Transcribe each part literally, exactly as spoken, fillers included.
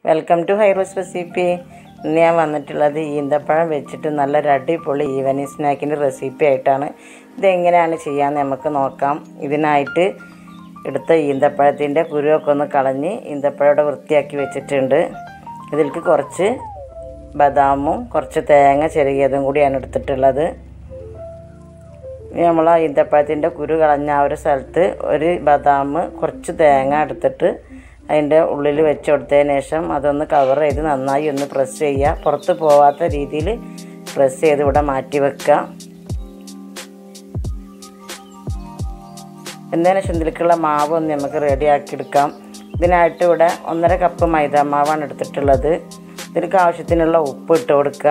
Welcome to ഹൈറൂസ് recipe. ഇന്ന് ഞാൻ വന്നിട്ടുള്ളത് ഈന്തപ്പഴം വെച്ചിട്ട് നല്ലൊരു അടിപൊളി ഈവനിങ് സ്നാക്കിൻ്റെ റെസിപ്പി ആയിട്ടാണ്. ഇതെങ്ങനെയാണ് ചെയ്യാമെന്ന് നമുക്ക് നോക്കാം. ഇതിനായിട്ട് എടുത്ത ഈന്തപ്പഴത്തിൻ്റെ കുരുവൊക്കെ ഒന്ന് കളഞ്ഞ് ഈന്തപ്പഴം വൃത്തിയാക്കി വെച്ചിട്ടുണ്ട്. ഇതിലേക്ക് കുറച്ച് ബദാമും കുറച്ച് തേങ്ങ ചെറിയതും കൂടിയാണ് എടുത്തിട്ടുള്ളത്. നമ്മൾ ആ ഈന്തപ്പഴത്തിൻ്റെ കുരു കളഞ്ഞ ആ ഒരു സ്ഥലത്ത് ഒരു ബദാം കുറച്ച് തേങ്ങ എടുത്തിട്ട് അതിൻ്റെ ഉള്ളിൽ വെച്ച് കൊടുത്തതിന് ശേഷം അതൊന്ന് കവർ ചെയ്ത് നന്നായി ഒന്ന് പ്രസ് ചെയ്യുക. പുറത്ത് പോവാത്ത രീതിയിൽ പ്രസ് ചെയ്ത് ഇവിടെ മാറ്റി വെക്കുക. എന്നതിന് ശേഷം ഇതിലേക്കുള്ള മാവ് ഒന്ന് നമുക്ക് റെഡിയാക്കി എടുക്കാം. ഇതിനായിട്ട് ഇവിടെ ഒന്നര കപ്പ് മൈദ മാവാണ് എടുത്തിട്ടുള്ളത്. ഇതിലേക്ക് ആവശ്യത്തിനുള്ള ഉപ്പ് ഇട്ട് കൊടുക്കുക.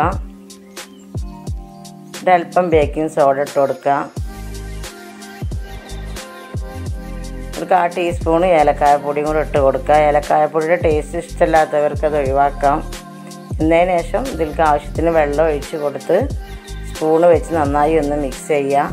ഒരല്പം ബേക്കിംഗ് സോഡ ഇട്ട് കൊടുക്കുക. ഒരു കാ ടീസ്പൂണ് ഏലക്കായപ്പൊടിയും കൂടെ ഇട്ട് കൊടുക്കുക. ഏലക്കായപ്പൊടിയുടെ ടേസ്റ്റ് ഇഷ്ടമില്ലാത്തവർക്ക് അത് ഒഴിവാക്കാം. എന്നതിന് ശേഷം ഇതിലേക്ക് ആവശ്യത്തിന് വെള്ളം ഒഴിച്ച് കൊടുത്ത് സ്പൂണ് വെച്ച് നന്നായി ഒന്ന് മിക്സ് ചെയ്യുക.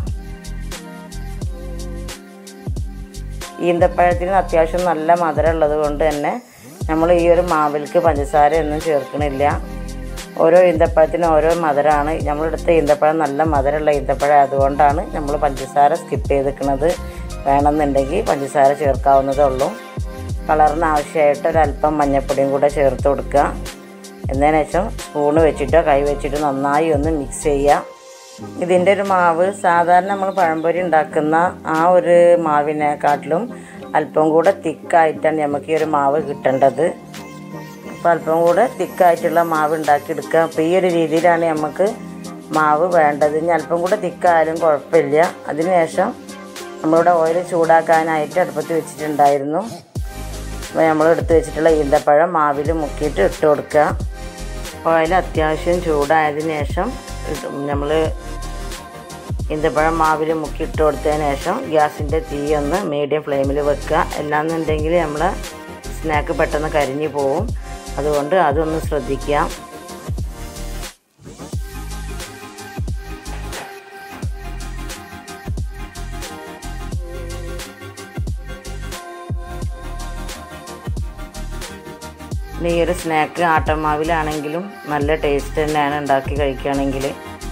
ഈന്തപ്പഴത്തിന് അത്യാവശ്യം നല്ല മധുരം ഉള്ളത് കൊണ്ട് തന്നെ നമ്മൾ ഈ ഒരു മാവിലേക്ക് പഞ്ചസാര ഒന്നും ചേർക്കണില്ല. ഓരോ ഈന്തപ്പഴത്തിനും ഓരോ മധുരമാണ്. നമ്മളെടുത്ത ഈന്തപ്പഴം നല്ല മധുരമുള്ള ഈന്തപ്പഴം അതുകൊണ്ടാണ് നമ്മൾ പഞ്ചസാര സ്കിപ്പ് ചെയ്തിരിക്കുന്നത്. വേണമെന്നുണ്ടെങ്കിൽ പഞ്ചസാര ചേർക്കാവുന്നതേ ഉള്ളൂ. കളറിന് ആവശ്യമായിട്ട് ഒരല്പം മഞ്ഞൾപ്പൊടിയും കൂടെ ചേർത്ത് കൊടുക്കുക. എന്നതിന് ശേഷം സ്പൂണ് വെച്ചിട്ടോ കൈ വെച്ചിട്ടോ നന്നായി ഒന്ന് മിക്സ് ചെയ്യുക. ഇതിൻ്റെ ഒരു മാവ് സാധാരണ നമ്മൾ പഴംപൊരി ഉണ്ടാക്കുന്ന ആ ഒരു മാവിനെക്കാട്ടിലും അല്പം കൂടെ തിക്കായിട്ടാണ് നമുക്ക് ഈ ഒരു മാവ് കിട്ടേണ്ടത്. അപ്പോൾ അല്പം കൂടെ തിക്കായിട്ടുള്ള മാവ് ഉണ്ടാക്കിയെടുക്കുക. അപ്പോൾ ഈ ഒരു രീതിയിലാണ് നമുക്ക് മാവ് വേണ്ടത്. ഇനി അല്പം കൂടെ തിക്കായാലും കുഴപ്പമില്ല. അതിനുശേഷം നമ്മളിവിടെ ഓയിൽ ചൂടാക്കാനായിട്ട് അടുപ്പത്ത് വെച്ചിട്ടുണ്ടായിരുന്നു. അപ്പോൾ നമ്മൾ എടുത്ത് വെച്ചിട്ടുള്ള ഈന്തപ്പഴം മാവിൽ മുക്കിയിട്ട് ഇട്ട് കൊടുക്കുക. ഓയിൽ അത്യാവശ്യം ചൂടായതിനു ശേഷം നമ്മൾ ഈന്തപ്പഴം മാവിൽ മുക്കിയിട്ട് കൊടുത്തതിന് ശേഷം ഗ്യാസിൻ്റെ തീ ഒന്ന് മീഡിയം ഫ്ലെയിമിൽ വെക്കുക. അല്ലാന്നുണ്ടെങ്കിൽ നമ്മൾ സ്നാക്ക് പെട്ടെന്ന് കരിഞ്ഞു പോവും. അതുകൊണ്ട് അതൊന്ന് ശ്രദ്ധിക്കുക. ഈ ഒരു സ്നാക്ക് ആട്ടമാവിലാണെങ്കിലും നല്ല ടേസ്റ്റ് തന്നെയാണ് ഉണ്ടാക്കി കഴിക്കുകയാണെങ്കിൽ.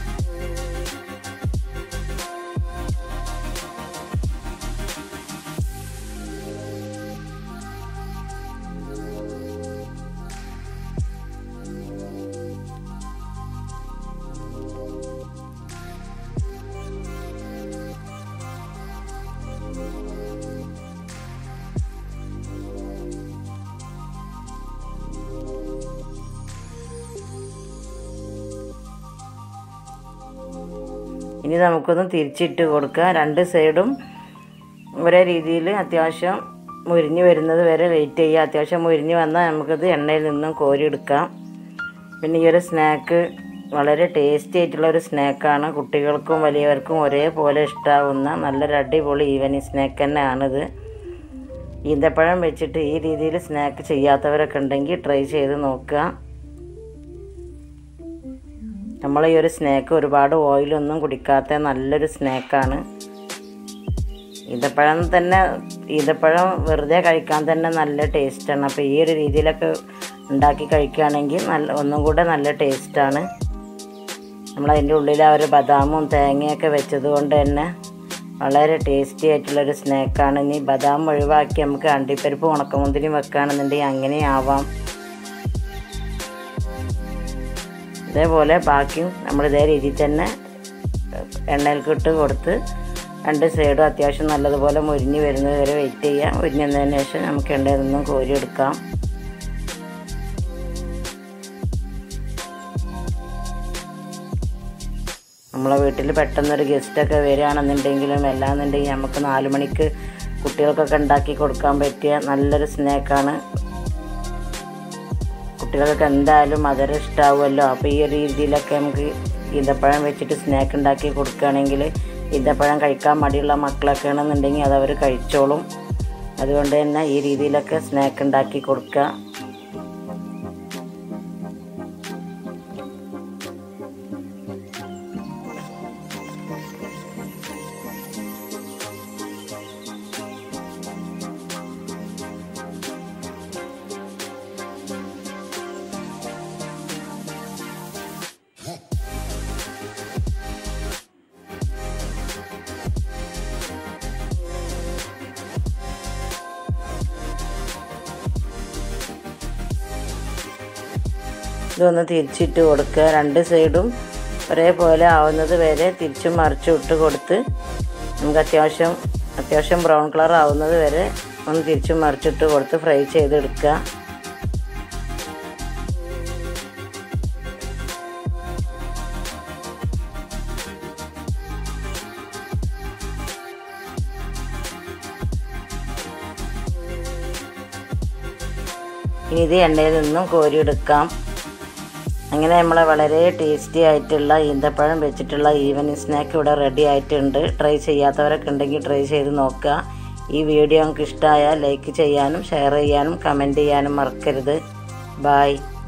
ഇനി നമുക്കൊന്ന് തിരിച്ചിട്ട് കൊടുക്കുക. രണ്ട് സൈഡും ഒരേ രീതിയിൽ അത്യാവശ്യം മുരിഞ്ഞ് വരുന്നത് വരെ വെയിറ്റ് ചെയ്യുക. അത്യാവശ്യം മുരിഞ്ഞ് വന്നാൽ നമുക്കത് എണ്ണയിൽ നിന്നും കോരിയെടുക്കാം. പിന്നെ ഈ ഒരു സ്നാക്ക് വളരെ ടേസ്റ്റി ആയിട്ടുള്ള ഒരു സ്നാക്കാണ്. കുട്ടികൾക്കും വലിയവർക്കും ഒരേപോലെ ഇഷ്ടമാവുന്ന നല്ലൊരു അടിപൊളി ഈവനിങ് സ്നാക്ക് തന്നെയാണിത്. ഈന്തപ്പഴം വെച്ചിട്ട് ഈ രീതിയിൽ സ്നാക്ക് ചെയ്യാത്തവരൊക്കെ ഉണ്ടെങ്കിൽ ട്രൈ ചെയ്ത് നോക്കുക. നമ്മൾ ഈ ഒരു സ്നാക്ക് ഒരുപാട് ഓയിലൊന്നും കുടിക്കാത്ത നല്ലൊരു സ്നാക്കാണ്. ഈന്തപ്പഴം തന്നെ ഈന്തപ്പഴം വെറുതെ കഴിക്കാൻ തന്നെ നല്ല ടേസ്റ്റാണ്. അപ്പോൾ ഈ ഒരു രീതിയിലൊക്കെ ഉണ്ടാക്കി കഴിക്കുകയാണെങ്കിൽ നല്ല ഒന്നും കൂടെ നല്ല ടേസ്റ്റാണ്. നമ്മളതിൻ്റെ ഉള്ളിൽ ആ ഒരു ബദാമും തേങ്ങയൊക്കെ വെച്ചത് കൊണ്ട് തന്നെ വളരെ ടേസ്റ്റി ആയിട്ടുള്ളൊരു സ്നാക്കാണ്. ഇനി ബദാം ഒഴിവാക്കി നമുക്ക് അണ്ടിപ്പരിപ്പ് ഉണക്കമുന്തിരി വെക്കുകയാണെന്നുണ്ടെങ്കിൽ അങ്ങനെ ആവാം. ഇതേപോലെ ബാക്കിയും നമ്മൾ ഇതേ രീതിയിൽ തന്നെ എണ്ണയിലേക്ക് ഇട്ട് കൊടുത്ത് രണ്ട് സൈഡും അത്യാവശ്യം നല്ലതുപോലെ മുരിഞ്ഞ് വരുന്നത് വരെ വെയിറ്റ് ചെയ്യാം. മുരിഞ്ഞതിന് ശേഷം നമുക്ക് എണ്ണയിൽ നിന്നും കോരിയെടുക്കാം. നമ്മളെ വീട്ടിൽ പെട്ടെന്നൊരു ഗസ്റ്റൊക്കെ വരികയാണെന്നുണ്ടെങ്കിലും എല്ലാന്നുണ്ടെങ്കിൽ നമുക്ക് നാല് മണിക്ക് കുട്ടികൾക്കൊക്കെ ഉണ്ടാക്കി കൊടുക്കാൻ പറ്റിയ നല്ലൊരു സ്നാക്കാണ്. കുട്ടികൾക്ക് എന്തായാലും മധുരം ഇഷ്ടമാവുമല്ലോ. അപ്പോൾ ഈ ഒരു രീതിയിലൊക്കെ നമുക്ക് ഈന്തപ്പഴം വെച്ചിട്ട് സ്നാക്ക് ഉണ്ടാക്കി കൊടുക്കുകയാണെങ്കിൽ ഈന്തപ്പഴം കഴിക്കാൻ മടിയുള്ള മക്കളൊക്കെ ആണെന്നുണ്ടെങ്കിൽ അതവർ കഴിച്ചോളും. അതുകൊണ്ട് തന്നെ ഈ രീതിയിലൊക്കെ സ്നാക്ക് ഉണ്ടാക്കി കൊടുക്കുക. ഇതൊന്ന് തിരിച്ചിട്ട് കൊടുക്കുക. രണ്ട് സൈഡും ഒരേപോലെ ആവുന്നത് വരെ തിരിച്ചും മറിച്ചും ഇട്ട് കൊടുത്ത് നമുക്ക് അത്യാവശ്യം അത്യാവശ്യം ബ്രൗൺ കളർ ആവുന്നത് വരെ ഒന്ന് തിരിച്ചും മറിച്ചിട്ട് കൊടുത്ത് ഫ്രൈ ചെയ്തെടുക്കുക. ഇനി ഇത് എണ്ണയിൽ നിന്നും കോരിയെടുക്കാം. അങ്ങനെ നമ്മളെ വളരെ ടേസ്റ്റി ആയിട്ടുള്ള ഈന്തപ്പഴം വെച്ചിട്ടുള്ള ഈവനിങ് സ്നാക്ക് ഇവിടെ റെഡി ആയിട്ടുണ്ട്. ട്രൈ ചെയ്യാത്തവരൊക്കെ ഉണ്ടെങ്കിൽ ട്രൈ ചെയ്ത് നോക്കുക. ഈ വീഡിയോ നിങ്ങൾക്ക് ഇഷ്ടമായാൽ ലൈക്ക് ചെയ്യാനും ഷെയർ ചെയ്യാനും കമൻറ്റ് ചെയ്യാനും മറക്കരുത്. ബായ്.